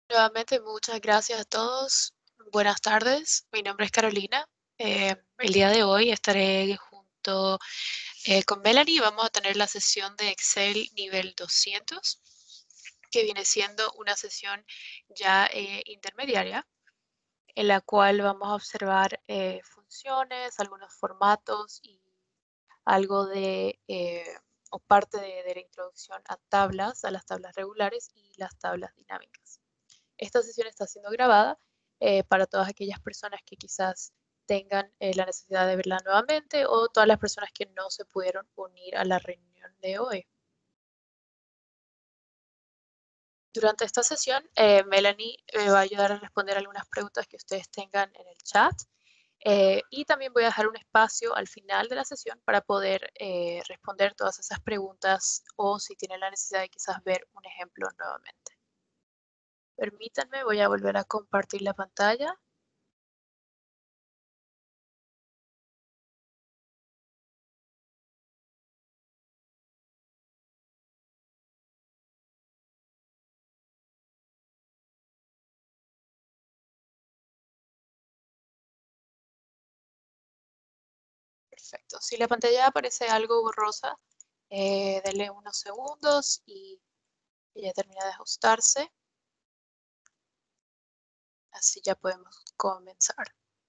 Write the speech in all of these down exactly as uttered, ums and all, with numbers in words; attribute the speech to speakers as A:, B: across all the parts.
A: Nuevamente, muchas gracias a todos. Buenas tardes. Mi nombre es Carolina. Eh, el día de hoy estaré junto eh, con Melanie. Vamos a tener la sesión de Excel nivel doscientos, que viene siendo una sesión ya eh, intermediaria, en la cual vamos a observar eh, funciones, algunos formatos y algo de eh, o parte de, de la introducción a tablas, a las tablas regulares y las tablas dinámicas. Esta sesión está siendo grabada eh, para todas aquellas personas que quizás tengan eh, la necesidad de verla nuevamente o todas las personas que no se pudieron unir a la reunión de hoy. Durante esta sesión, eh, Melanie me va a ayudar a responder algunas preguntas que ustedes tengan en el chat. Eh, y también voy a dejar un espacio al final de la sesión para poder eh, responder todas esas preguntas o si tienen la necesidad de quizás ver un ejemplo nuevamente. Permítanme, voy a volver a compartir la pantalla. Perfecto. Si la pantalla aparece algo borrosa, eh, denle unos segundos y ella termina de ajustarse. Así ya podemos comenzar.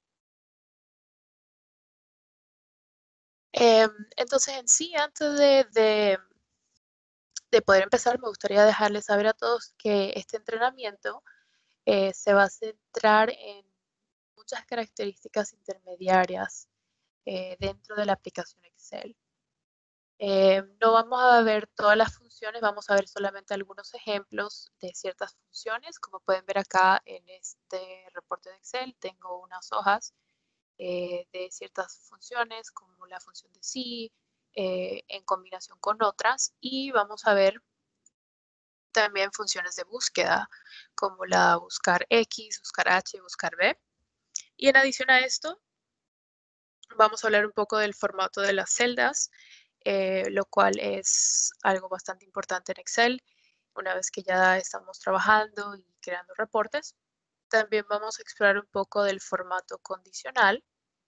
A: Eh, entonces, en sí, antes de, de, de, poder empezar, me gustaría dejarles saber a todos que este entrenamiento eh, se va a centrar en muchas características intermediarias eh, dentro de la aplicación Excel. Eh, no vamos a ver todas las funciones, vamos a ver solamente algunos ejemplos de ciertas funciones. Como pueden ver acá en este reporte de Excel, tengo unas hojas eh, de ciertas funciones, como la función de sí, eh, en combinación con otras. Y vamos a ver también funciones de búsqueda, como la buscar X, buscar H, buscar B. Y en adición a esto, vamos a hablar un poco del formato de las celdas, eh, lo cual es algo bastante importante en Excel, una vez que ya estamos trabajando y creando reportes. También vamos a explorar un poco del formato condicional.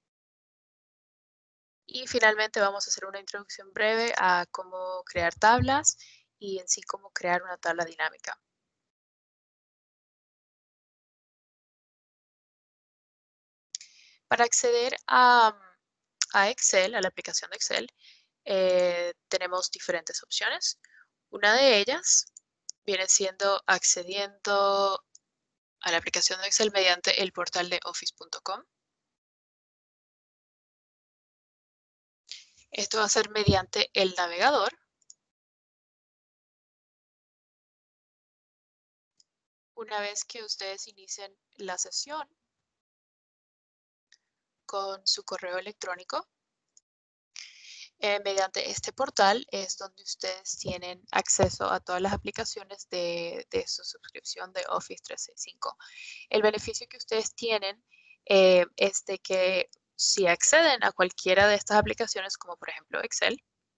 A: Y finalmente vamos a hacer una introducción breve a cómo crear tablas y en sí cómo crear una tabla dinámica. Para acceder a, a Excel, a la aplicación de Excel, eh, tenemos diferentes opciones. Una de ellas viene siendo accediendo a la aplicación de Excel mediante el portal de office punto com. Esto va a ser mediante el navegador. Una vez que ustedes inicien la sesión con su correo electrónico, eh, mediante este portal es donde ustedes tienen acceso a todas las aplicaciones de, de su suscripción de Office trescientos sesenta y cinco. El beneficio que ustedes tienen eh, es de que si acceden a cualquiera de estas aplicaciones, como por ejemplo Excel,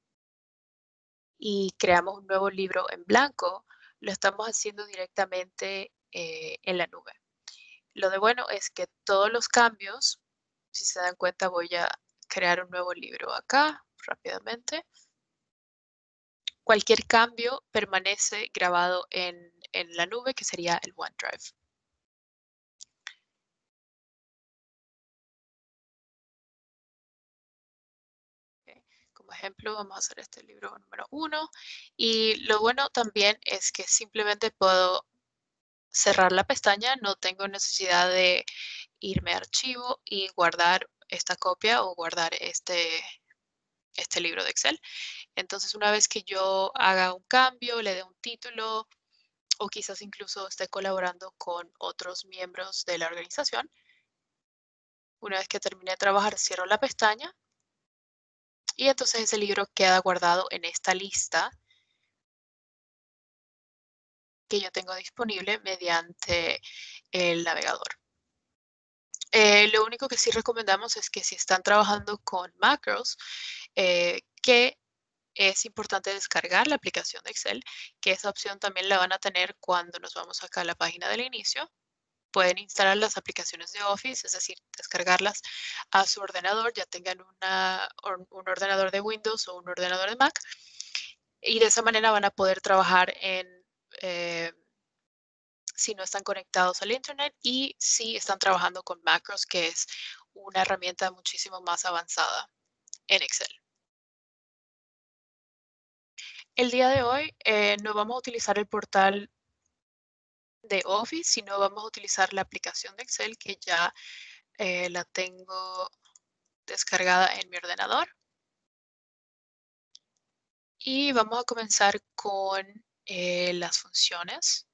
A: y creamos un nuevo libro en blanco, lo estamos haciendo directamente eh, en la nube. Lo de bueno es que todos los cambios, si se dan cuenta, voy a crear un nuevo libro acá rápidamente. Cualquier cambio permanece grabado en, en la nube, que sería el OneDrive. Okay. Como ejemplo, vamos a hacer este libro número uno. Y lo bueno también es que simplemente puedo cerrar la pestaña, no tengo necesidad de irme a archivo y guardar esta copia o guardar este, este libro de Excel. Entonces, una vez que yo haga un cambio, le dé un título o quizás incluso esté colaborando con otros miembros de la organización, una vez que termine de trabajar, cierro la pestaña y entonces ese libro queda guardado en esta lista que yo tengo disponible mediante el navegador. Eh, lo único que sí recomendamos es que si están trabajando con macros, eh, que es importante descargar la aplicación de Excel, que esa opción también la van a tener cuando nos vamos acá a la página del inicio. Pueden instalar las aplicaciones de Office, es decir, descargarlas a su ordenador, ya tengan una, or- un ordenador de Windows o un ordenador de Mac, y de esa manera van a poder trabajar en, eh, si no están conectados al Internet y si están trabajando con Macros, que es una herramienta muchísimo más avanzada en Excel. El día de hoy eh, no vamos a utilizar el portal de Office, sino vamos a utilizar la aplicación de Excel que ya eh, la tengo descargada en mi ordenador. Y vamos a comenzar con eh, las funciones.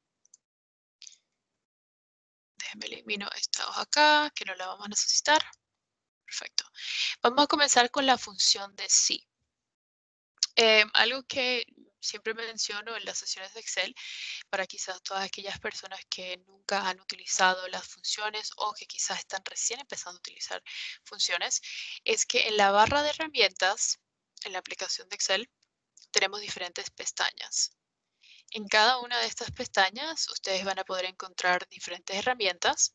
A: Déjenme elimino esta hoja acá, que no la vamos a necesitar. Perfecto. Vamos a comenzar con la función de sí. Eh, algo que siempre menciono en las sesiones de Excel, para quizás todas aquellas personas que nunca han utilizado las funciones o que quizás están recién empezando a utilizar funciones, es que en la barra de herramientas, en la aplicación de Excel, tenemos diferentes pestañas. En cada una de estas pestañas, ustedes van a poder encontrar diferentes herramientas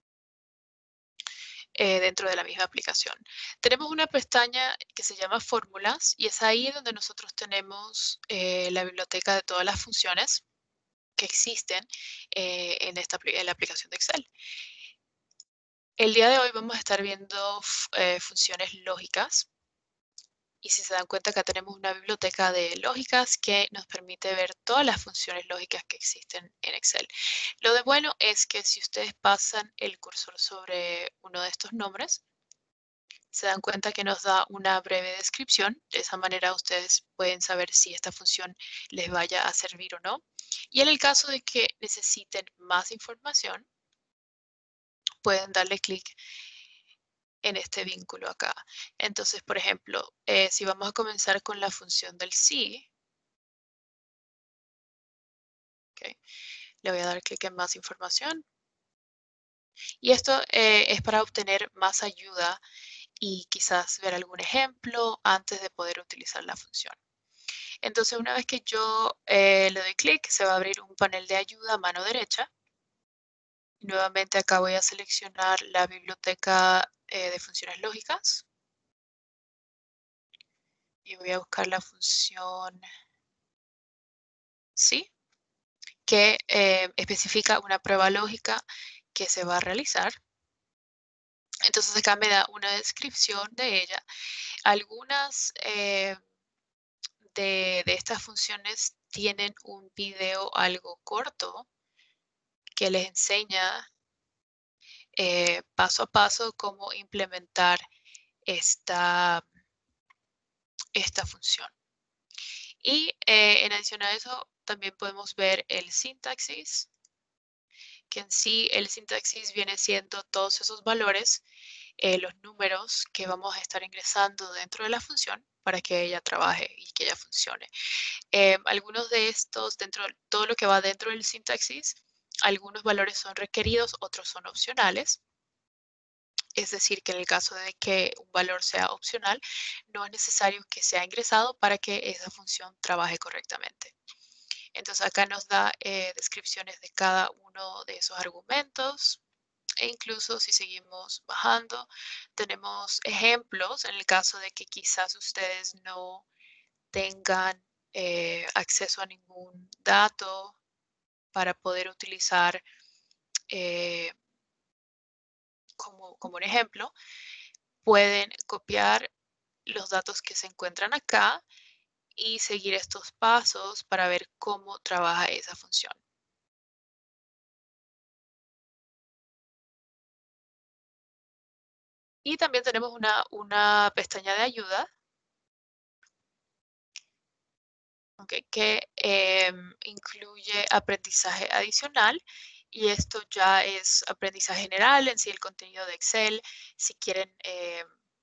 A: eh, dentro de la misma aplicación. Tenemos una pestaña que se llama Fórmulas y es ahí donde nosotros tenemos eh, la biblioteca de todas las funciones que existen eh, en, esta, en la aplicación de Excel. El día de hoy vamos a estar viendo eh, funciones lógicas. Y si se dan cuenta, acá tenemos una biblioteca de lógicas que nos permite ver todas las funciones lógicas que existen en Excel. Lo de bueno es que si ustedes pasan el cursor sobre uno de estos nombres, se dan cuenta que nos da una breve descripción. De esa manera ustedes pueden saber si esta función les vaya a servir o no. Y en el caso de que necesiten más información, pueden darle clic en este vínculo acá. Entonces, por ejemplo, eh, si vamos a comenzar con la función del sí, okay, le voy a dar clic en más información. Y esto eh, es para obtener más ayuda y quizás ver algún ejemplo antes de poder utilizar la función. Entonces, una vez que yo eh, le doy clic, se va a abrir un panel de ayuda a mano derecha. Nuevamente acá voy a seleccionar la biblioteca eh, de funciones lógicas y voy a buscar la función sí, que eh, especifica una prueba lógica que se va a realizar. Entonces acá me da una descripción de ella. Algunas eh, de, de estas funciones tienen un video algo corto que les enseña eh, paso a paso cómo implementar esta, esta función. Y eh, en adición a eso, también podemos ver el sintaxis, que en sí el sintaxis viene siendo todos esos valores, eh, los números que vamos a estar ingresando dentro de la función para que ella trabaje y que ella funcione. Eh, algunos de estos, dentro de todo lo que va dentro del sintaxis, algunos valores son requeridos, otros son opcionales. Es decir, que en el caso de que un valor sea opcional, no es necesario que sea ingresado para que esa función trabaje correctamente. Entonces acá nos da eh, descripciones de cada uno de esos argumentos e incluso si seguimos bajando, tenemos ejemplos en el caso de que quizás ustedes no tengan eh, acceso a ningún dato para poder utilizar eh, como, como un ejemplo, pueden copiar los datos que se encuentran acá y seguir estos pasos para ver cómo trabaja esa función. Y también tenemos una, una pestaña de ayuda, okay, que eh, incluye aprendizaje adicional. Y esto ya es aprendizaje general en sí, el contenido de Excel. Si quieren eh,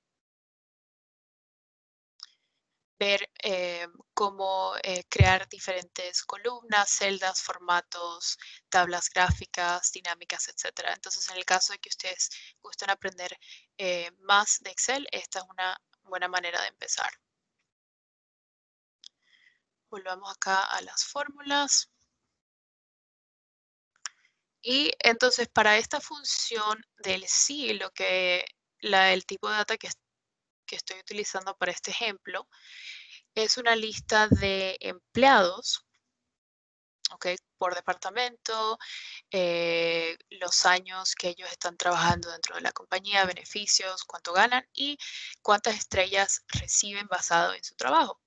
A: ver eh, cómo eh, crear diferentes columnas, celdas, formatos, tablas gráficas, dinámicas, etcétera. Entonces, en el caso de que ustedes gusten aprender eh, más de Excel, esta es una buena manera de empezar. Volvamos acá a las fórmulas. Y entonces para esta función del sí, lo que la, el tipo de data que, que estoy utilizando para este ejemplo es una lista de empleados, ¿ok? Por departamento, eh, los años que ellos están trabajando dentro de la compañía, beneficios, cuánto ganan y cuántas estrellas reciben basado en su trabajo.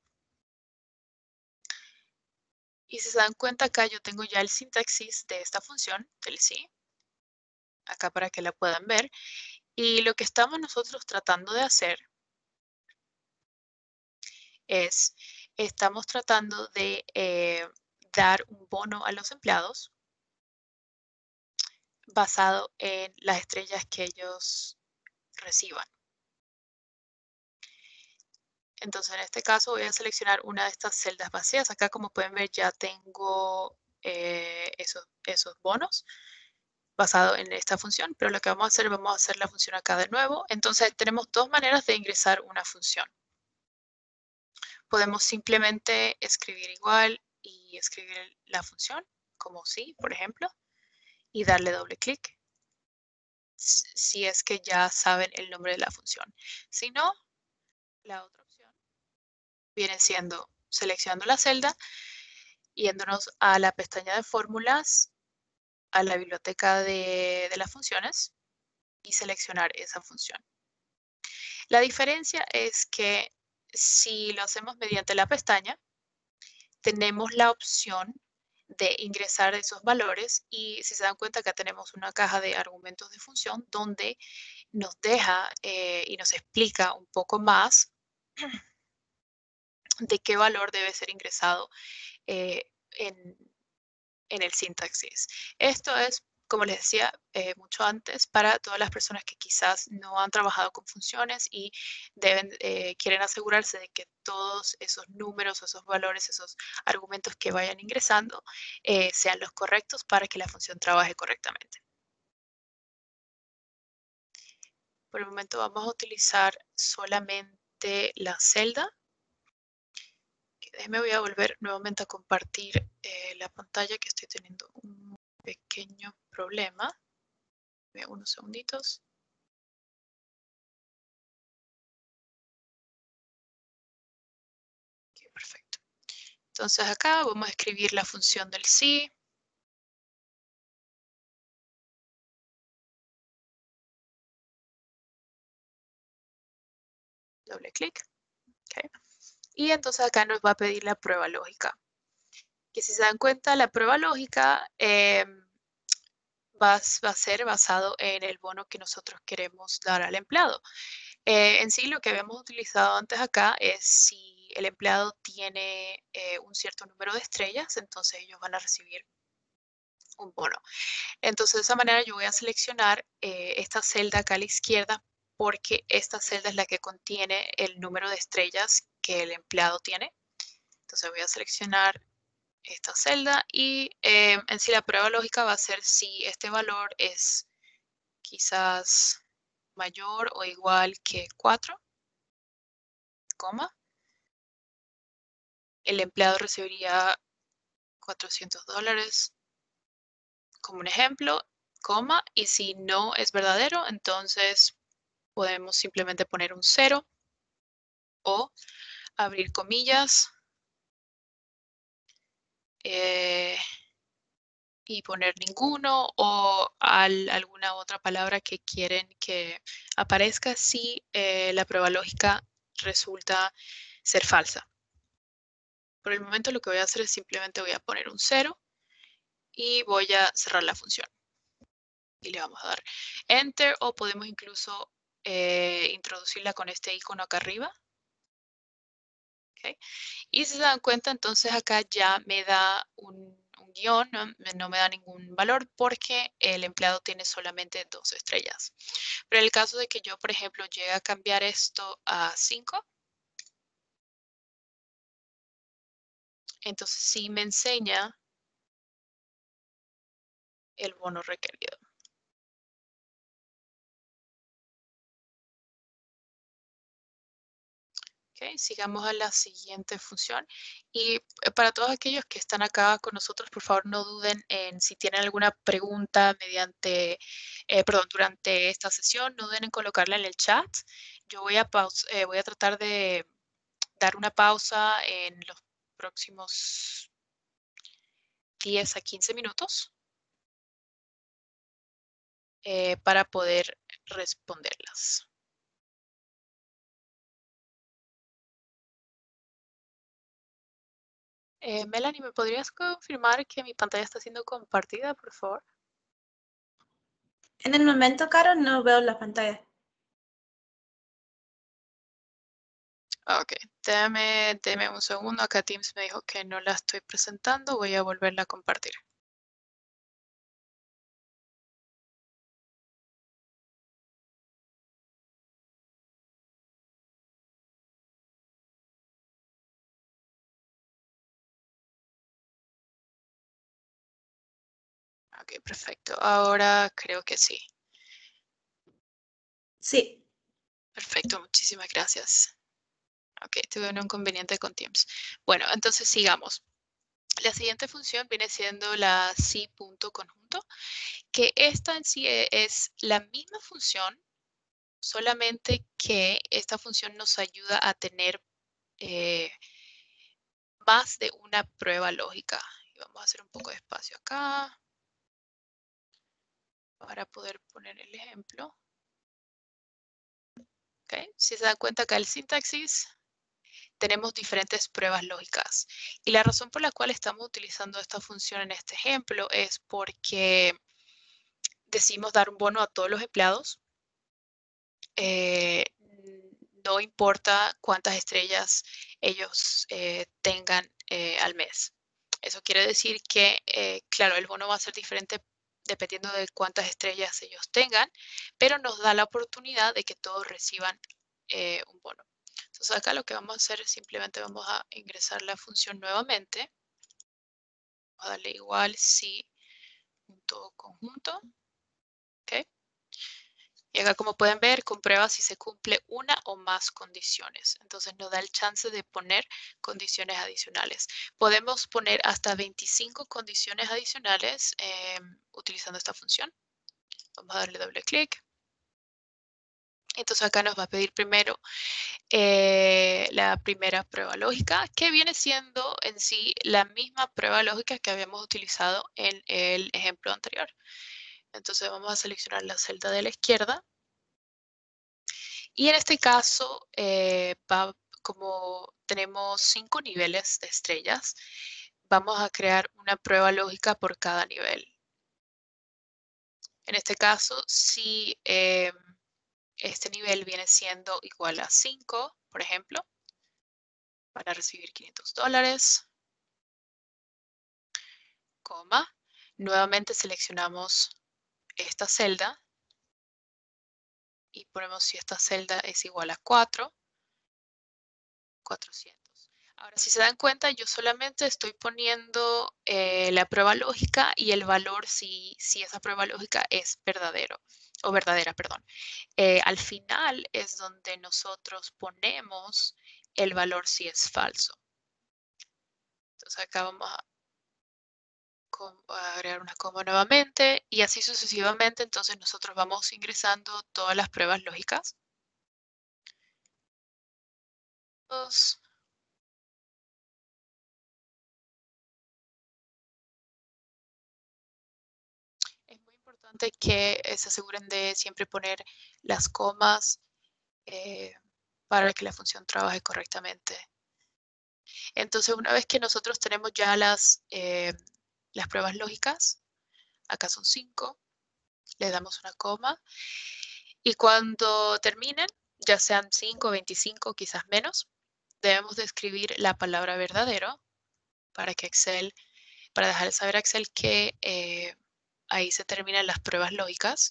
A: Y si se dan cuenta acá yo tengo ya el sintaxis de esta función del sí, acá para que la puedan ver. Y lo que estamos nosotros tratando de hacer es, estamos tratando de eh, dar un bono a los empleados basado en las estrellas que ellos reciban. Entonces, en este caso voy a seleccionar una de estas celdas vacías. Acá, como pueden ver, ya tengo eh, esos, esos bonos basado en esta función, pero lo que vamos a hacer, vamos a hacer la función acá de nuevo. Entonces, tenemos dos maneras de ingresar una función. Podemos simplemente escribir igual y escribir la función, como sí, por ejemplo, y darle doble clic, si es que ya saben el nombre de la función. Si no, la otra opción viene siendo seleccionando la celda, yéndonos a la pestaña de fórmulas, a la biblioteca de, de las funciones y seleccionar esa función. La diferencia es que si lo hacemos mediante la pestaña, tenemos la opción de ingresar esos valores y si se dan cuenta acá tenemos una caja de argumentos de función donde nos deja eh, y nos explica un poco más de qué valor debe ser ingresado eh, en, en el sintaxis. Esto es, como les decía eh, mucho antes, para todas las personas que quizás no han trabajado con funciones y deben, eh, quieren asegurarse de que todos esos números, esos valores, esos argumentos que vayan ingresando eh, sean los correctos para que la función trabaje correctamente. Por el momento vamos a utilizar solamente la celda. Me voy a volver nuevamente a compartir eh, la pantalla, que estoy teniendo un pequeño problema. Unos segunditos. Okay, perfecto. Entonces acá vamos a escribir la función del sí. Doble clic. Okay. Y entonces acá nos va a pedir la prueba lógica. Que si se dan cuenta, la prueba lógica eh, va, va, a ser basado en el bono que nosotros queremos dar al empleado. Eh, en sí, lo que habíamos utilizado antes acá es si el empleado tiene eh, un cierto número de estrellas, entonces ellos van a recibir un bono. Entonces, de esa manera yo voy a seleccionar eh, esta celda acá a la izquierda porque esta celda es la que contiene el número de estrellas que el empleado tiene. Entonces voy a seleccionar esta celda y eh, en sí la prueba lógica va a ser si este valor es quizás mayor o igual que cuatro, coma. El empleado recibiría cuatrocientos dólares como un ejemplo, coma, y si no es verdadero, entonces podemos simplemente poner un cero o abrir comillas eh, y poner ninguno o al, alguna otra palabra que quieren que aparezca si eh, la prueba lógica resulta ser falsa. Por el momento lo que voy a hacer es simplemente voy a poner un cero y voy a cerrar la función. Y le vamos a dar Enter o podemos incluso eh, introducirla con este icono acá arriba. Okay. Y si se dan cuenta, entonces acá ya me da un, un guión, ¿no? no me da ningún valor porque el empleado tiene solamente dos estrellas. Pero en el caso de que yo, por ejemplo, llegue a cambiar esto a cinco, entonces sí me enseña el bono requerido. Okay, sigamos a la siguiente función. Y eh, para todos aquellos que están acá con nosotros, por favor no duden en si tienen alguna pregunta mediante, eh, perdón, durante esta sesión, no duden en colocarla en el chat. Yo voy a, paus eh, voy a tratar de dar una pausa en los próximos diez a quince minutos eh, para poder responderlas. Eh, Melanie, ¿me podrías confirmar que mi pantalla está siendo compartida, por favor?
B: En el momento, Caro, no veo la pantalla.
A: Ok, déjame, déjame un segundo. Acá Teams me dijo que no la estoy presentando. Voy a volverla a compartir. Ok, perfecto. Ahora creo que sí.
B: Sí.
A: Perfecto, muchísimas gracias. Ok, tuve un inconveniente con Teams. Bueno, entonces sigamos. La siguiente función viene siendo la si.conjunto, que esta en sí e- es la misma función, solamente que esta función nos ayuda a tener eh, más de una prueba lógica. Y vamos a hacer un poco de espacio acá para poder poner el ejemplo. Okay. Si se dan cuenta acá el sintaxis, tenemos diferentes pruebas lógicas. Y la razón por la cual estamos utilizando esta función en este ejemplo es porque decimos dar un bono a todos los empleados. Eh, no importa cuántas estrellas ellos eh, tengan eh, al mes. Eso quiere decir que, eh, claro, el bono va a ser diferente dependiendo de cuántas estrellas ellos tengan, pero nos da la oportunidad de que todos reciban eh, un bono. Entonces acá lo que vamos a hacer es simplemente vamos a ingresar la función nuevamente. Vamos a darle igual si punto conjunto. ¿Okay? Y acá, como pueden ver, comprueba si se cumple una o más condiciones. Entonces nos da el chance de poner condiciones adicionales. Podemos poner hasta veinticinco condiciones adicionales eh, utilizando esta función. Vamos a darle doble clic. Entonces acá nos va a pedir primero eh, la primera prueba lógica, que viene siendo en sí la misma prueba lógica que habíamos utilizado en el ejemplo anterior. Entonces vamos a seleccionar la celda de la izquierda. Y en este caso, eh, va, como tenemos cinco niveles de estrellas, vamos a crear una prueba lógica por cada nivel. En este caso, si eh, este nivel viene siendo igual a cinco, por ejemplo, para recibir quinientos dólares, coma, nuevamente seleccionamos esta celda y ponemos si esta celda es igual a cuatro, cuatrocientos. Ahora, si se dan cuenta, yo solamente estoy poniendo eh, la prueba lógica y el valor si, si esa prueba lógica es verdadero o verdadera, perdón. Eh, al final es donde nosotros ponemos el valor si es falso. Entonces acá vamos a, a agregar una coma nuevamente y así sucesivamente. Entonces nosotros vamos ingresando todas las pruebas lógicas. Dos. Es muy importante que eh, se aseguren de siempre poner las comas eh, para que la función trabaje correctamente. Entonces, una vez que nosotros tenemos ya las, eh, las pruebas lógicas, acá son cinco, le damos una coma y cuando terminen, ya sean cinco, veinticinco, quizás menos, debemos de escribir la palabra verdadero para que Excel, para dejar saber a Excel que eh, ahí se terminan las pruebas lógicas.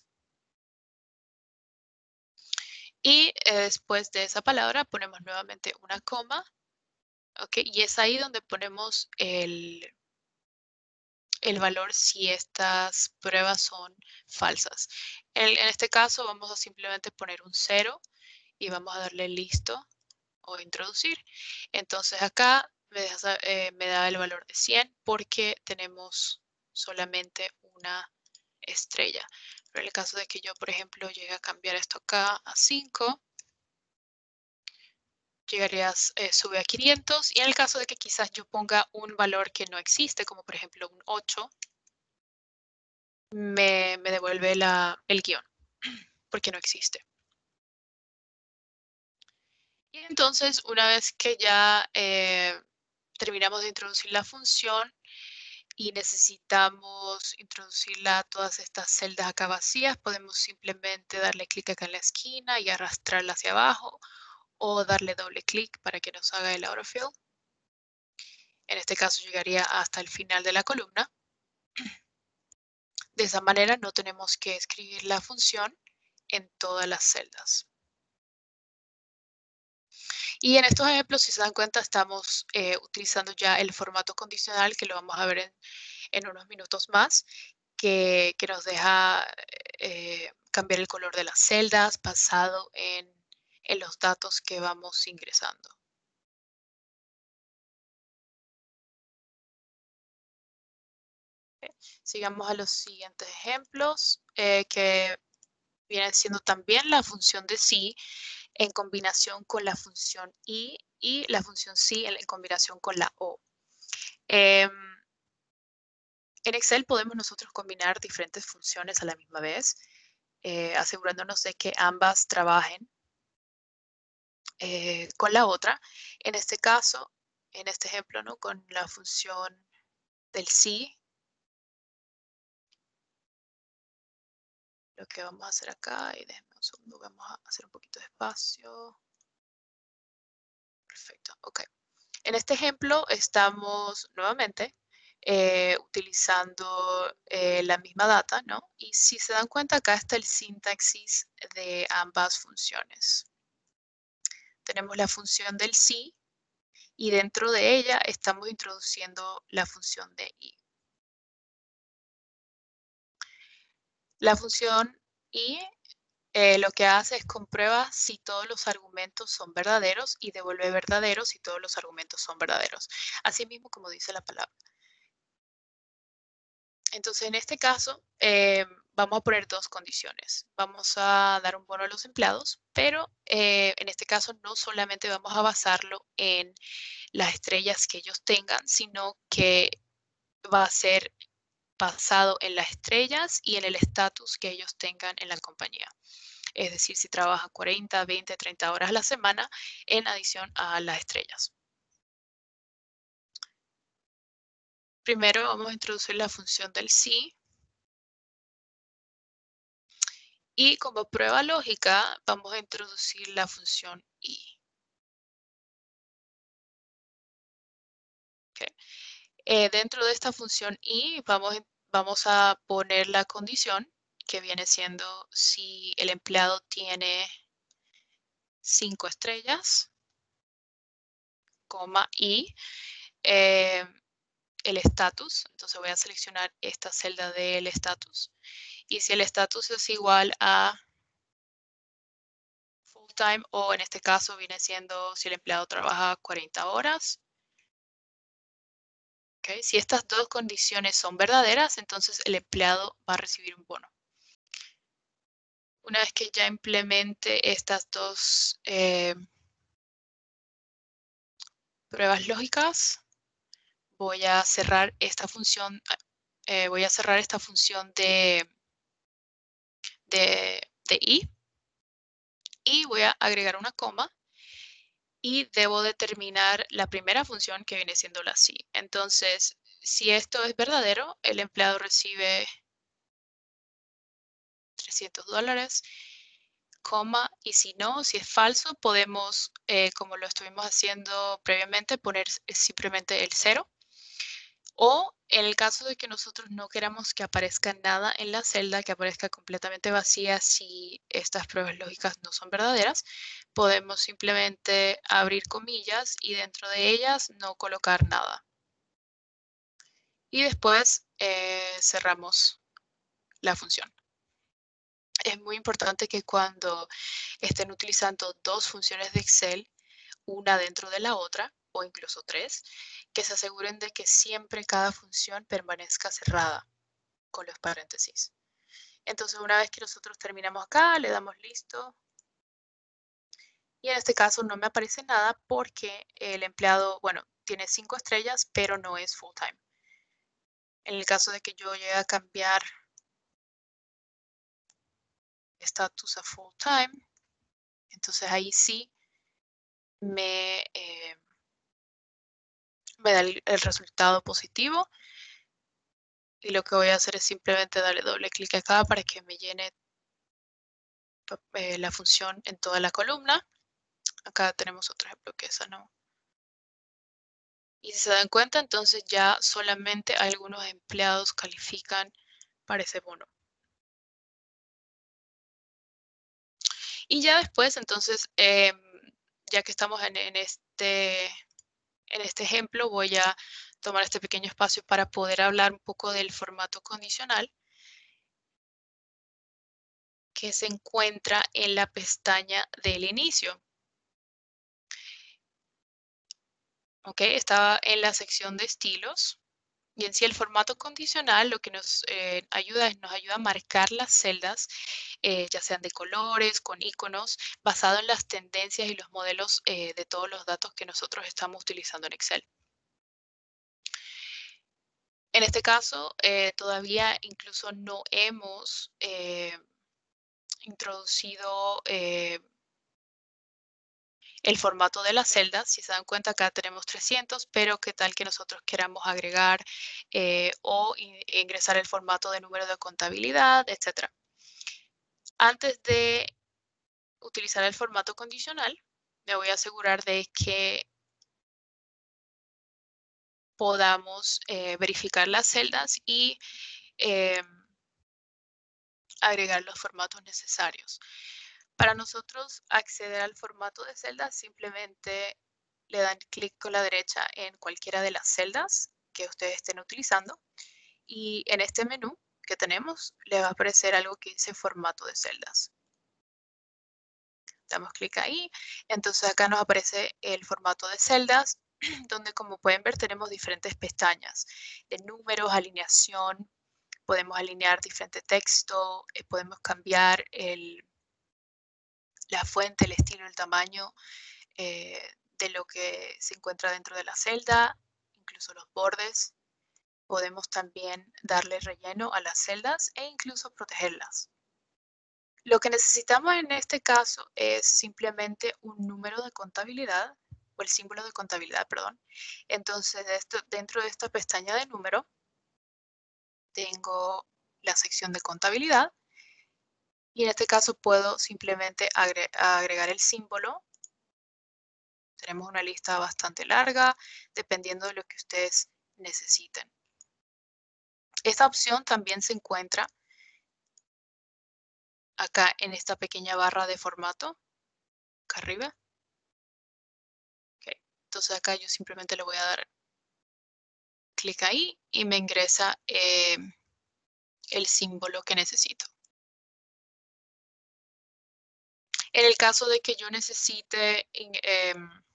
A: Y eh, después de esa palabra ponemos nuevamente una coma, ¿ok? Y es ahí donde ponemos el, el valor si estas pruebas son falsas. En, en este caso vamos a simplemente poner un cero y vamos a darle listo, o introducir. Entonces acá me, deja, eh, me da el valor de cien porque tenemos solamente una estrella. Pero en el caso de que yo, por ejemplo, llegue a cambiar esto acá a cinco, llegaría, eh, sube a quinientos. Y en el caso de que quizás yo ponga un valor que no existe, como por ejemplo un ocho, me, me devuelve la, el guión, porque no existe. Y entonces, una vez que ya eh, terminamos de introducir la función y necesitamos introducirla a todas estas celdas acá vacías, podemos simplemente darle clic acá en la esquina y arrastrarla hacia abajo, o darle doble clic para que nos haga el autofill. En este caso llegaría hasta el final de la columna. De esa manera no tenemos que escribir la función en todas las celdas. Y en estos ejemplos, si se dan cuenta, estamos eh, utilizando ya el formato condicional, que lo vamos a ver en, en unos minutos más, que, que nos deja eh, cambiar el color de las celdas basado en, en los datos que vamos ingresando. Okay. Sigamos a los siguientes ejemplos, eh, que viene siendo también la función de sí en combinación con la función i y la función sí en combinación con la o. Eh, en Excel podemos nosotros combinar diferentes funciones a la misma vez, eh, asegurándonos de que ambas trabajen eh, con la otra. En este caso, en este ejemplo, ¿no? Con la función del sí, lo que vamos a hacer acá, y déjenme un segundo, vamos a hacer un poquito de espacio. Perfecto, ok. En este ejemplo estamos nuevamente eh, utilizando eh, la misma data, ¿no? Y si se dan cuenta, acá está el sintaxis de ambas funciones. Tenemos la función del sí y dentro de ella estamos introduciendo la función de i. La función i eh, lo que hace es comprueba si todos los argumentos son verdaderos y devuelve verdaderos si todos los argumentos son verdaderos. Así mismo como dice la palabra. Entonces, en este caso, eh, vamos a poner dos condiciones. Vamos a dar un bono a los empleados, pero eh, en este caso no solamente vamos a basarlo en las estrellas que ellos tengan, sino que va a ser basado en las estrellas y en el estatus que ellos tengan en la compañía. Es decir, si trabajan cuarenta, veinte, treinta horas a la semana en adición a las estrellas. Primero vamos a introducir la función del sí. Y como prueba lógica, vamos a introducir la función i. Okay. Eh, dentro de esta función i vamos, vamos a poner la condición que viene siendo si el empleado tiene cinco estrellas, coma, y eh, el estatus. Entonces voy a seleccionar esta celda del estatus. Y si el estatus es igual a full time, o en este caso viene siendo si el empleado trabaja cuarenta horas. Okay. Si estas dos condiciones son verdaderas, entonces el empleado va a recibir un bono. Una vez que ya implemente estas dos eh, pruebas lógicas, voy a cerrar esta función, eh, voy a cerrar esta función de, de, de i y voy a agregar una coma y debo determinar la primera función que viene siendo la sí. Entonces, si esto es verdadero, el empleado recibe trescientos dólares. Coma, y si no, si es falso, podemos, eh, como lo estuvimos haciendo previamente, poner simplemente el cero. O en el caso de que nosotros no queramos que aparezca nada en la celda, que aparezca completamente vacía si estas pruebas lógicas no son verdaderas, podemos simplemente abrir comillas y dentro de ellas no colocar nada. Y después eh, cerramos la función. Es muy importante que cuando estén utilizando dos funciones de Excel, una dentro de la otra, o incluso tres, que se aseguren de que siempre cada función permanezca cerrada con los paréntesis. Entonces, una vez que nosotros terminamos acá, le damos listo. Y en este caso no me aparece nada porque el empleado, bueno, tiene cinco estrellas, pero no es full time. En el caso de que yo llegue a cambiar status a full time, entonces ahí sí me, eh, me da el, el resultado positivo. Y lo que voy a hacer es simplemente darle doble clic acá para que me llene eh, la función en toda la columna. Acá tenemos otro ejemplo que esa no. Y si se dan cuenta, entonces ya solamente algunos empleados califican para ese bono. Y ya después, entonces, eh, ya que estamos en, en, este, en este ejemplo, voy a tomar este pequeño espacio para poder hablar un poco del formato condicional que se encuentra en la pestaña del inicio. ¿Ok? Estaba en la sección de estilos. Y en sí el formato condicional lo que nos eh, ayuda es nos ayuda a marcar las celdas, eh, ya sean de colores, con iconos, basado en las tendencias y los modelos eh, de todos los datos que nosotros estamos utilizando en Excel. En este caso, eh, todavía incluso no hemos eh, introducido eh, el formato de las celdas. Si se dan cuenta, acá tenemos trescientos, pero qué tal que nosotros queramos agregar eh, o in ingresar el formato de número de contabilidad, etcétera. Antes de utilizar el formato condicional, me voy a asegurar de que podamos eh, verificar las celdas y eh, agregar los formatos necesarios. Para nosotros acceder al formato de celdas, simplemente le dan clic con la derecha en cualquiera de las celdas que ustedes estén utilizando y en este menú que tenemos le va a aparecer algo que dice formato de celdas. Damos clic ahí, entonces acá nos aparece el formato de celdas, donde como pueden ver tenemos diferentes pestañas de números, alineación, podemos alinear diferente texto, eh, podemos cambiar el, la fuente, el estilo, el tamaño eh, de lo que se encuentra dentro de la celda, incluso los bordes. Podemos también darle relleno a las celdas e incluso protegerlas. Lo que necesitamos en este caso es simplemente un número de contabilidad, o el símbolo de contabilidad, perdón. Entonces, esto, dentro de esta pestaña de número, tengo la sección de contabilidad. Y en este caso puedo simplemente agre- agregar el símbolo. Tenemos una lista bastante larga, dependiendo de lo que ustedes necesiten. Esta opción también se encuentra acá en esta pequeña barra de formato, acá arriba. Okay. Entonces acá yo simplemente le voy a dar clic ahí y me ingresa eh, el símbolo que necesito. En el caso de que yo necesite eh,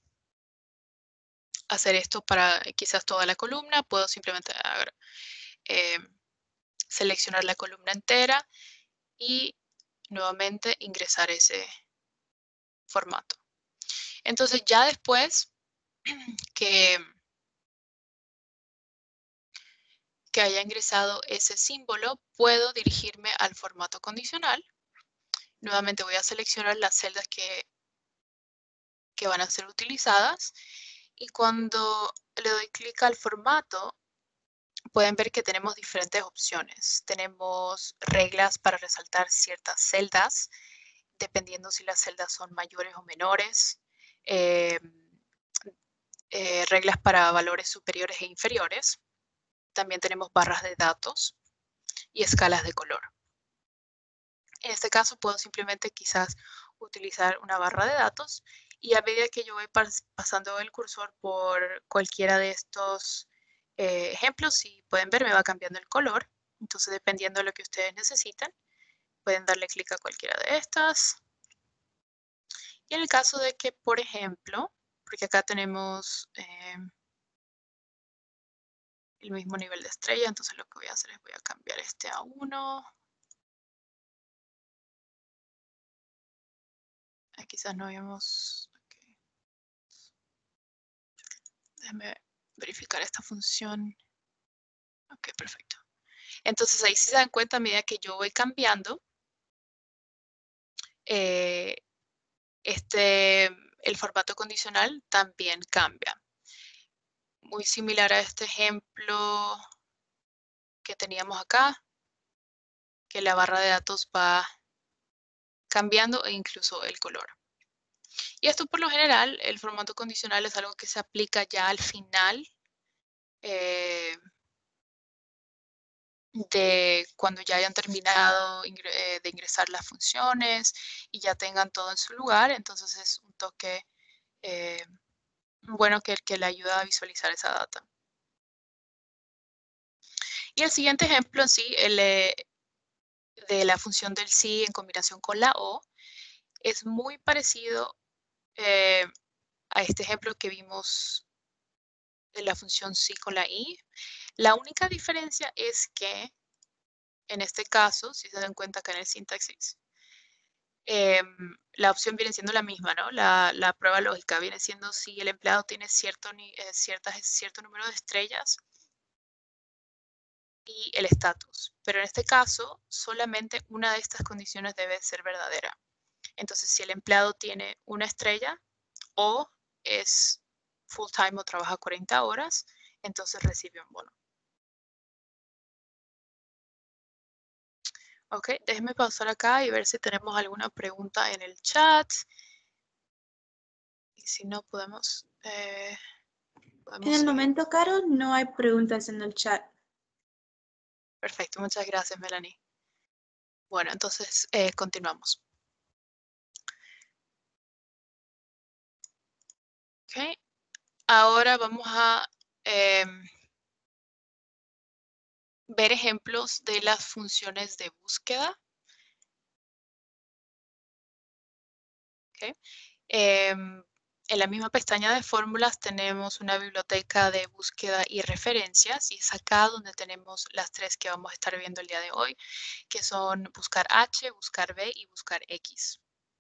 A: hacer esto para quizás toda la columna, puedo simplemente eh, seleccionar la columna entera y nuevamente ingresar ese formato. Entonces ya después que, que haya ingresado ese símbolo, puedo dirigirme al formato condicional. Nuevamente voy a seleccionar las celdas que, que van a ser utilizadas y cuando le doy clic al formato, pueden ver que tenemos diferentes opciones. Tenemos reglas para resaltar ciertas celdas, dependiendo si las celdas son mayores o menores. Eh, eh, reglas para valores superiores e inferiores. También tenemos barras de datos y escalas de color. En este caso puedo simplemente quizás utilizar una barra de datos y a medida que yo voy pas pasando el cursor por cualquiera de estos eh, ejemplos, si pueden ver, me va cambiando el color. Entonces, dependiendo de lo que ustedes necesiten, pueden darle clic a cualquiera de estas. Y en el caso de que, por ejemplo, porque acá tenemos eh, el mismo nivel de estrella, entonces lo que voy a hacer es voy a cambiar este a uno. Ah, quizás no habíamos... Okay. Déjame verificar esta función. Ok, perfecto. Entonces ahí si se dan cuenta, a medida que yo voy cambiando, eh, este, el formato condicional también cambia. Muy similar a este ejemplo que teníamos acá, que la barra de datos va cambiando e incluso el color. Y esto por lo general, el formato condicional es algo que se aplica ya al final eh, de cuando ya hayan terminado eh, de ingresar las funciones y ya tengan todo en su lugar. Entonces es un toque eh, bueno que, que le ayuda a visualizar esa data. Y el siguiente ejemplo en sí, el eh, de la función del sí en combinación con la o, es muy parecido eh, a este ejemplo que vimos de la función sí con la i. La única diferencia es que en este caso, si se dan cuenta acá en el sintaxis, eh, la opción viene siendo la misma, ¿no? La, la prueba lógica viene siendo si el empleado tiene cierto, eh, ciertas, cierto número de estrellas y el estatus. Pero en este caso, solamente una de estas condiciones debe ser verdadera. Entonces, si el empleado tiene una estrella o es full time o trabaja cuarenta horas, entonces recibe un bono. Ok, déjenme pausar acá y ver si tenemos alguna pregunta en el chat. Y si no, podemos... Eh, podemos
B: En el
A: seguir.
B: momento, Caro, no hay preguntas en el chat.
A: Perfecto, muchas gracias, Melanie. Bueno, entonces eh, continuamos. Ok, ahora vamos a eh, ver ejemplos de las funciones de búsqueda. Okay. Eh, en la misma pestaña de fórmulas tenemos una biblioteca de búsqueda y referencias, y es acá donde tenemos las tres que vamos a estar viendo el día de hoy, que son buscar H, buscar B y buscar X.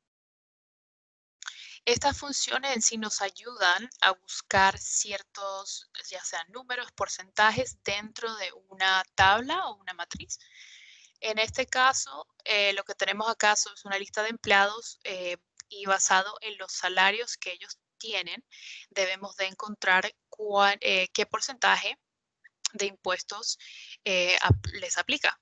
A: Estas funciones en sí nos ayudan a buscar ciertos, ya sean números, porcentajes, dentro de una tabla o una matriz. En este caso, eh, lo que tenemos acá es una lista de empleados eh, y basado en los salarios que ellos tienen, debemos de encontrar cuál, eh, qué porcentaje de impuestos eh, ap les aplica.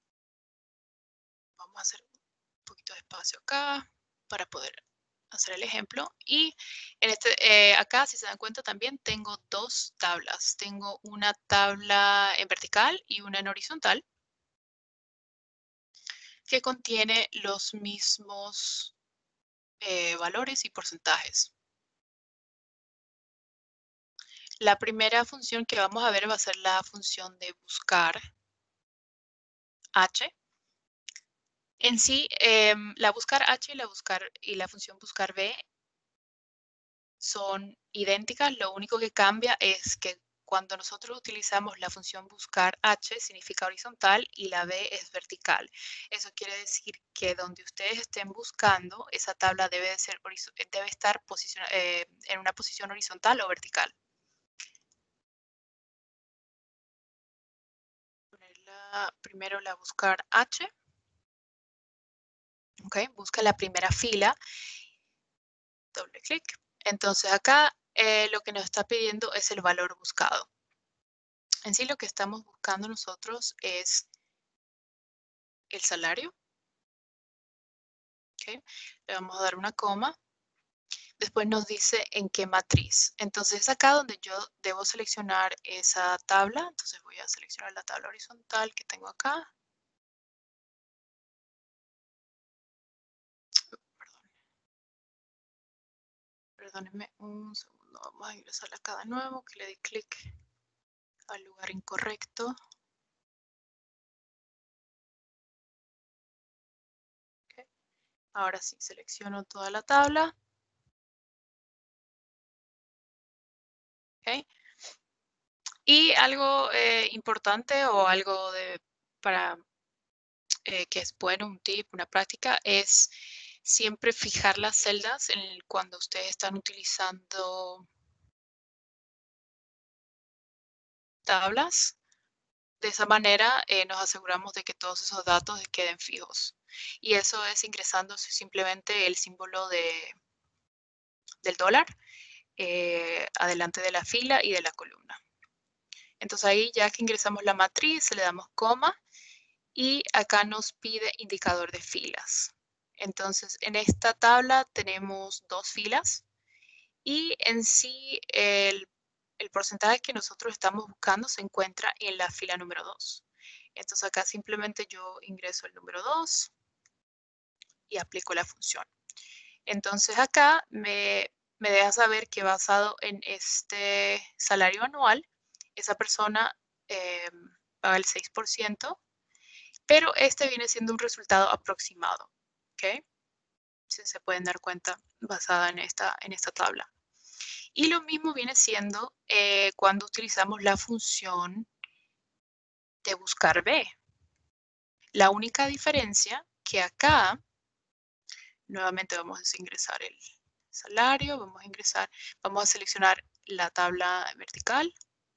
A: Vamos a hacer un poquito de espacio acá para poder hacer el ejemplo. Y en este, eh, acá, si se dan cuenta, también tengo dos tablas. Tengo una tabla en vertical y una en horizontal, que contiene los mismos eh, valores y porcentajes. La primera función que vamos a ver va a ser la función de buscar H. En sí, eh, la buscar H y la, buscar, y la función buscar B son idénticas. Lo único que cambia es que cuando nosotros utilizamos la función buscar H significa horizontal y la B es vertical. Eso quiere decir que donde ustedes estén buscando, esa tabla debe, de ser, debe estar eh, en una posición horizontal o vertical. Ponerla, primero la buscar H. Ok, busca la primera fila. Doble clic. Entonces acá eh, lo que nos está pidiendo es el valor buscado. En sí lo que estamos buscando nosotros es el salario. Okay. Le vamos a dar una coma. Después nos dice en qué matriz. Entonces es acá donde yo debo seleccionar esa tabla. Entonces voy a seleccionar la tabla horizontal que tengo acá. Perdón. Perdónenme un segundo. Vamos a ingresarla acá de nuevo, que le di clic al lugar incorrecto. Okay. Ahora sí, selecciono toda la tabla. ¿ok? Y algo eh, importante o algo de, para, eh, que es bueno, un tip, una práctica, es siempre fijar las celdas en el- cuando ustedes están utilizando tablas. De esa manera eh, nos aseguramos de que todos esos datos queden fijos. Y eso es ingresando simplemente el símbolo de, del dólar eh, adelante de la fila y de la columna. Entonces ahí ya que ingresamos la matriz, le damos coma y acá nos pide indicador de filas. Entonces en esta tabla tenemos dos filas y en sí el, el porcentaje que nosotros estamos buscando se encuentra en la fila número dos. Entonces acá simplemente yo ingreso el número dos y aplico la función. Entonces acá me, me deja saber que basado en este salario anual, esa persona eh, paga el seis por ciento, pero este viene siendo un resultado aproximado, ¿ok? Si se pueden dar cuenta basada en esta, en esta tabla. Y lo mismo viene siendo eh, cuando utilizamos la función de buscar B. La única diferencia que acá, nuevamente vamos a ingresar el salario, vamos a ingresar, vamos a seleccionar la tabla vertical.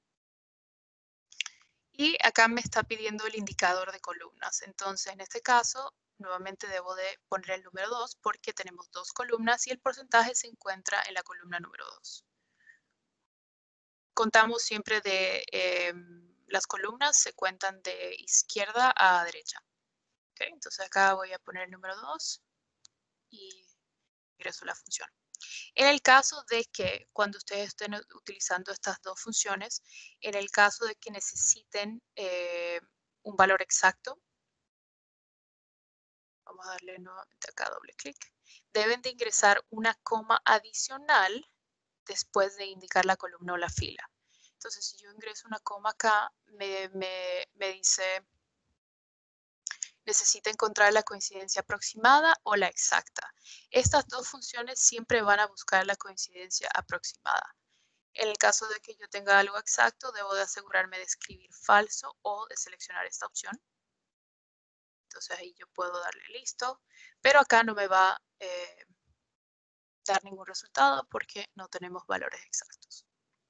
A: Y acá me está pidiendo el indicador de columnas. Entonces, en este caso, nuevamente debo de poner el número dos porque tenemos dos columnas y el porcentaje se encuentra en la columna número dos. Contamos siempre de eh, las columnas, se cuentan de izquierda a derecha. ¿Okay? Entonces acá voy a poner el número dos y ingreso la función. En el caso de que cuando ustedes estén utilizando estas dos funciones, en el caso de que necesiten eh, un valor exacto, vamos a darle nuevamente acá doble clic, deben de ingresar una coma adicional después de indicar la columna o la fila. Entonces, si yo ingreso una coma acá, me, me, me dice, necesita encontrar la coincidencia aproximada o la exacta. Estas dos funciones siempre van a buscar la coincidencia aproximada. En el caso de que yo tenga algo exacto, debo de asegurarme de escribir falso o de seleccionar esta opción. Entonces ahí yo puedo darle listo, pero acá no me va a eh, dar ningún resultado porque no tenemos valores exactos.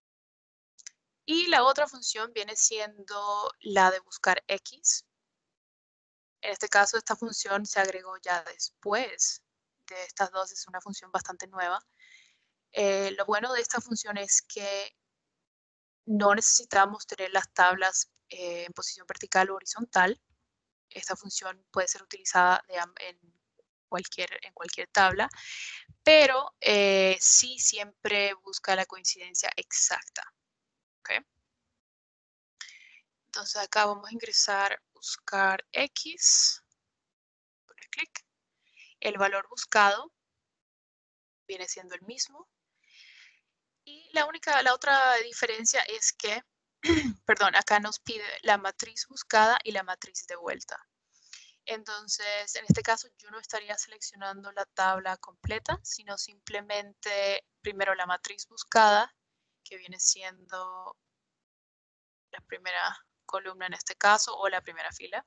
A: Y la otra función viene siendo la de buscar X. En este caso, esta función se agregó ya después de estas dos, es una función bastante nueva. Eh, lo bueno de esta función es que no necesitamos tener las tablas eh, en posición vertical o horizontal. Esta función puede ser utilizada de, en, cualquier, en cualquier tabla, pero eh, sí siempre busca la coincidencia exacta. ¿Okay? Entonces acá vamos a ingresar, buscar X, doble clic. El valor buscado viene siendo el mismo. Y la única, la otra diferencia es que, perdón, acá nos pide la matriz buscada y la matriz de vuelta. Entonces, en este caso, yo no estaría seleccionando la tabla completa, sino simplemente primero la matriz buscada, que viene siendo la primera columna en este caso, o la primera fila.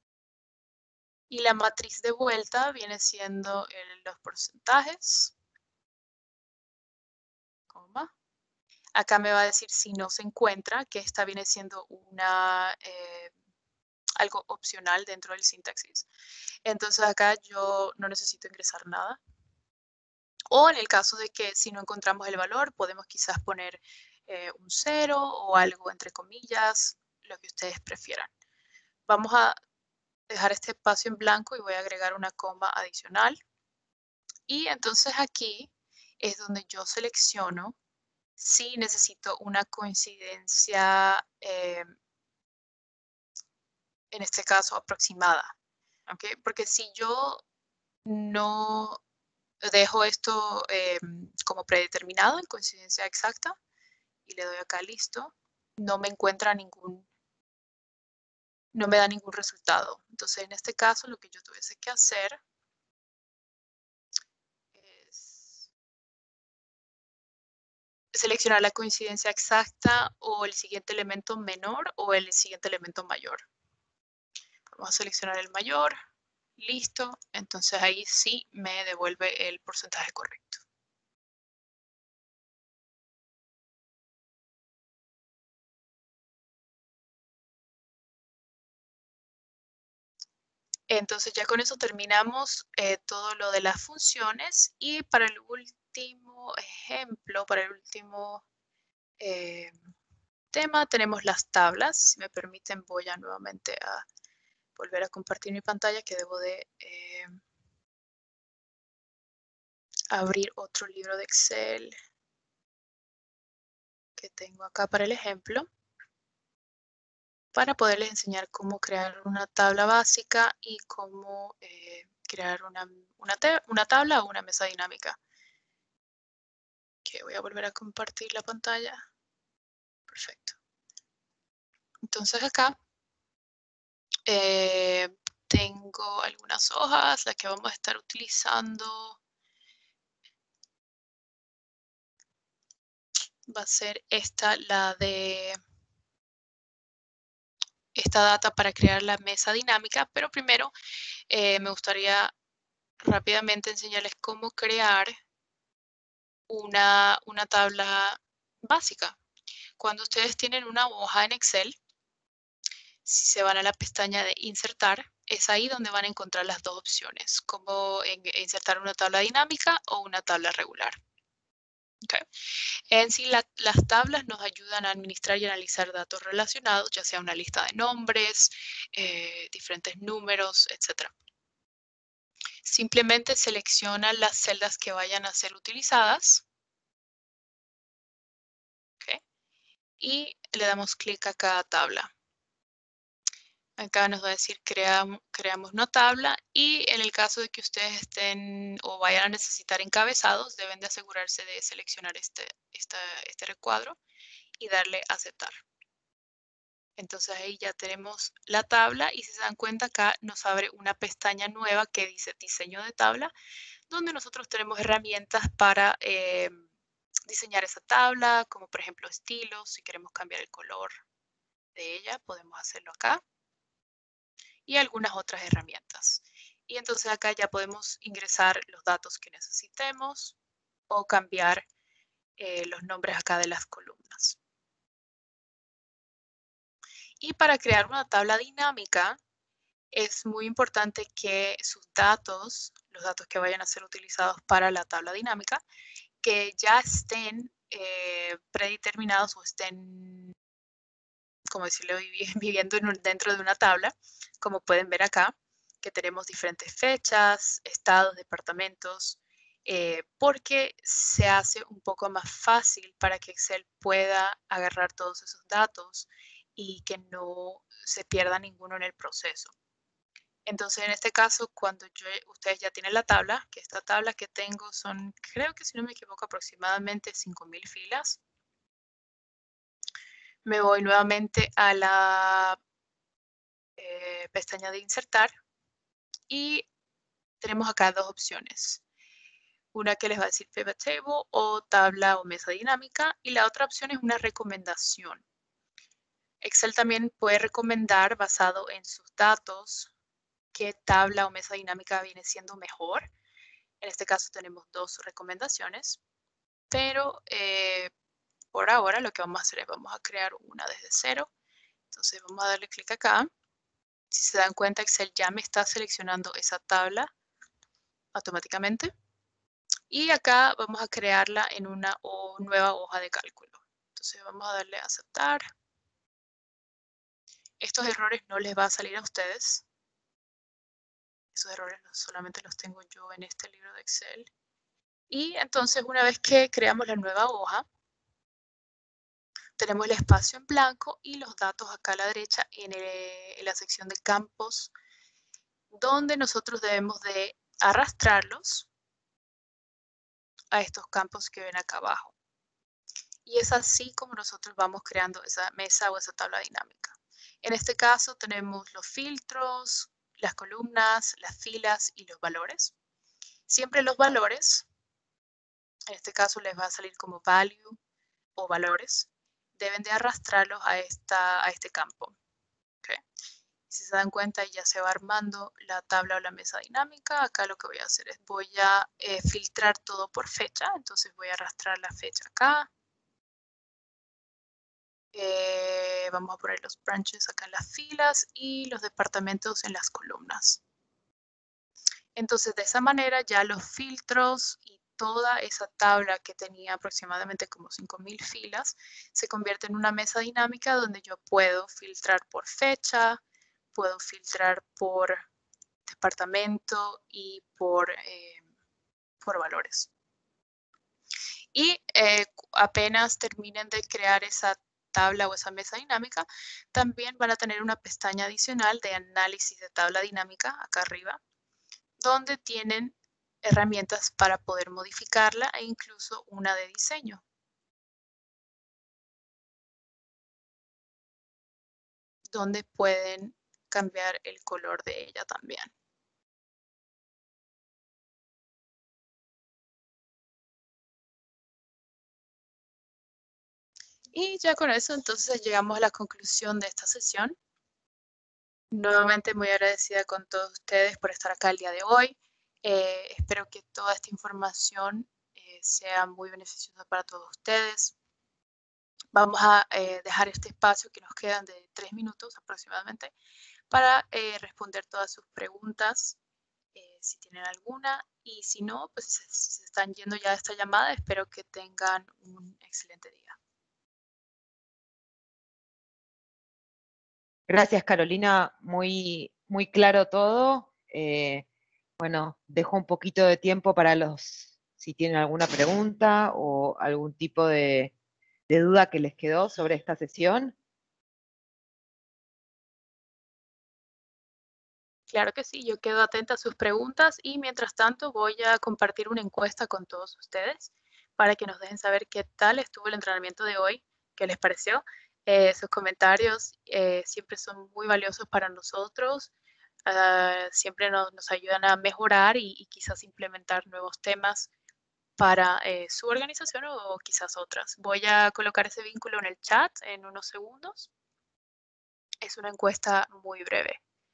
A: Y la matriz de vuelta viene siendo el, los porcentajes, coma. Acá me va a decir si no se encuentra, que esta viene siendo una, eh, algo opcional dentro del sintaxis. Entonces acá yo no necesito ingresar nada. O en el caso de que si no encontramos el valor, podemos quizás poner eh, un cero o algo entre comillas, lo que ustedes prefieran. Vamos a dejar este espacio en blanco y voy a agregar una coma adicional. Y entonces aquí es donde yo selecciono si necesito una coincidencia, eh, en este caso aproximada. ¿Okay? Porque si yo no dejo esto eh, como predeterminado en coincidencia exacta y le doy acá listo, no me encuentra ningún, no me da ningún resultado. Entonces en este caso lo que yo tuviese que hacer es seleccionar la coincidencia exacta o el siguiente elemento menor o el siguiente elemento mayor. Vamos a seleccionar el mayor, listo, entonces ahí sí me devuelve el porcentaje correcto. Entonces ya con eso terminamos eh, todo lo de las funciones y para el último ejemplo, para el último eh, tema tenemos las tablas. Si me permiten voy a nuevamente a volver a compartir mi pantalla que debo de eh, abrir otro libro de Excel que tengo acá para el ejemplo, para poderles enseñar cómo crear una tabla básica y cómo eh, crear una, una, una tabla o una mesa dinámica. Que voy a volver a compartir la pantalla. Perfecto. Entonces acá eh, tengo algunas hojas, las que vamos a estar utilizando va a ser esta, la de esta data para crear la mesa dinámica, pero primero eh, me gustaría rápidamente enseñarles cómo crear una, una tabla básica. Cuando ustedes tienen una hoja en Excel, si se van a la pestaña de insertar, es ahí donde van a encontrar las dos opciones, como en, insertar una tabla dinámica o una tabla regular. Okay. En sí, la, las tablas nos ayudan a administrar y analizar datos relacionados, ya sea una lista de nombres, eh, diferentes números, etcétera. Simplemente selecciona las celdas que vayan a ser utilizadas. Okay. Y le damos clic a cada tabla. Acá nos va a decir creamos, creamos una tabla y en el caso de que ustedes estén o vayan a necesitar encabezados, deben de asegurarse de seleccionar este, esta, este recuadro y darle a aceptar. Entonces ahí ya tenemos la tabla y si se dan cuenta acá nos abre una pestaña nueva que dice diseño de tabla, donde nosotros tenemos herramientas para eh, diseñar esa tabla, como por ejemplo estilos, si queremos cambiar el color de ella, podemos hacerlo acá. Y algunas otras herramientas. Y entonces acá ya podemos ingresar los datos que necesitemos o cambiar eh, los nombres acá de las columnas. Y para crear una tabla dinámica es muy importante que sus datos, los datos que vayan a ser utilizados para la tabla dinámica, que ya estén eh, predeterminados o estén, como decirlo, viviendo en un, dentro de una tabla, como pueden ver acá, que tenemos diferentes fechas, estados, departamentos, eh, porque se hace un poco más fácil para que Excel pueda agarrar todos esos datos y que no se pierda ninguno en el proceso. Entonces, en este caso, cuando yo, ustedes ya tienen la tabla, que esta tabla que tengo son, creo que si no me equivoco, aproximadamente cinco mil filas. Me voy nuevamente a la eh, pestaña de insertar y tenemos acá dos opciones. Una que les va a decir pivot table o tabla o mesa dinámica y la otra opción es una recomendación. Excel también puede recomendar basado en sus datos qué tabla o mesa dinámica viene siendo mejor. En este caso tenemos dos recomendaciones, pero eh, por ahora lo que vamos a hacer es vamos a crear una desde cero. Entonces vamos a darle clic acá. Si se dan cuenta, Excel ya me está seleccionando esa tabla automáticamente. Y acá vamos a crearla en una o nueva hoja de cálculo. Entonces vamos a darle a aceptar. Estos errores no les va a salir a ustedes. Esos errores no solamente los tengo yo en este libro de Excel. Y entonces una vez que creamos la nueva hoja, tenemos el espacio en blanco y los datos acá a la derecha en, el, en la sección de campos, donde nosotros debemos de arrastrarlos a estos campos que ven acá abajo. Y es así como nosotros vamos creando esa mesa o esa tabla dinámica. En este caso tenemos los filtros, las columnas, las filas y los valores. Siempre los valores, en este caso les va a salir como value, o valores, deben de arrastrarlos a, esta, a este campo. ¿Okay? Si se dan cuenta, ya se va armando la tabla o la mesa dinámica. Acá lo que voy a hacer es voy a eh, filtrar todo por fecha. Entonces voy a arrastrar la fecha acá. Eh, vamos a poner los branches acá en las filas y los departamentos en las columnas. Entonces, de esa manera ya los filtros y toda esa tabla que tenía aproximadamente como cinco mil filas se convierte en una mesa dinámica donde yo puedo filtrar por fecha, puedo filtrar por departamento y por, eh, por valores. Y eh, apenas terminen de crear esa tabla o esa mesa dinámica, también van a tener una pestaña adicional de análisis de tabla dinámica acá arriba, donde tienen herramientas para poder modificarla e incluso una de diseño. Donde pueden cambiar el color de ella también. Y ya con eso entonces llegamos a la conclusión de esta sesión. Nuevamente muy agradecida con todos ustedes por estar acá el día de hoy. Eh, espero que toda esta información eh, sea muy beneficiosa para todos ustedes. Vamos a eh, dejar este espacio que nos quedan de tres minutos aproximadamente para eh, responder todas sus preguntas, eh, si tienen alguna. Y si no, pues si se, si se están yendo ya de esta llamada, espero que tengan un excelente día.
C: Gracias, Carolina. Muy, muy claro todo. Eh, bueno, dejo un poquito de tiempo para los, si tienen alguna pregunta o algún tipo de, de duda que les quedó sobre esta sesión.
A: Claro que sí, yo quedo atenta a sus preguntas y mientras tanto voy a compartir una encuesta con todos ustedes para que nos dejen saber qué tal estuvo el entrenamiento de hoy, qué les pareció. Eh, sus comentarios eh, siempre son muy valiosos para nosotros, uh, siempre nos, nos, ayudan a mejorar y, y quizás implementar nuevos temas para eh, su organización o, o quizás otras. Voy a colocar ese vínculo en el chat en unos segundos. Es una encuesta muy breve.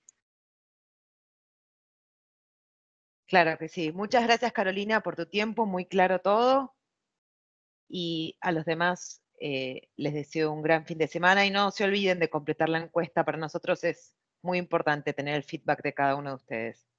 C: Claro que sí. Muchas gracias, Carolina, por tu tiempo, muy claro todo. Y a los demás eh, les deseo un gran fin de semana y no se olviden de completar la encuesta. Para nosotros es muy importante tener el feedback de cada uno de ustedes.